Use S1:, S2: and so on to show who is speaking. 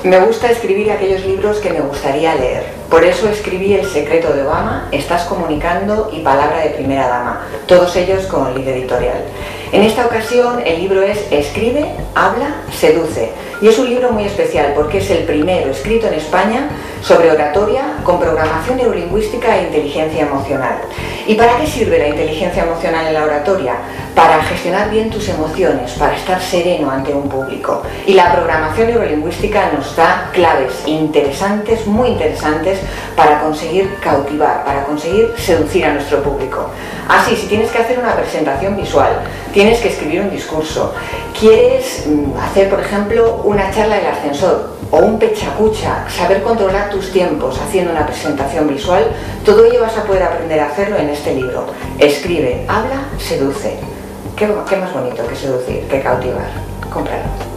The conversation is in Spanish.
S1: Me gusta escribir aquellos libros que me gustaría leer. Por eso escribí El secreto de Obama, Estás comunicando y Palabra de primera dama, todos ellos con Lid Editorial. En esta ocasión el libro es Escribe, habla, seduce, y es un libro muy especial porque es el primero escrito en España sobre oratoria con programación neurolingüística e inteligencia emocional. ¿Y para qué sirve la inteligencia emocional en la oratoria? Para gestionar bien tus emociones, para estar sereno ante un público. Y la programación neurolingüística nos da claves interesantes, muy interesantes, para conseguir cautivar, para conseguir seducir a nuestro público. Así, si tienes que hacer una presentación visual, tienes que escribir un discurso, quieres hacer, por ejemplo, una charla del ascensor o un pechacucha, saber controlar tus tiempos haciendo una presentación visual, todo ello vas a poder aprender a hacerlo en este libro. Escribe, habla, seduce. ¿Qué más bonito que seducir, que cautivar? Cómpralo.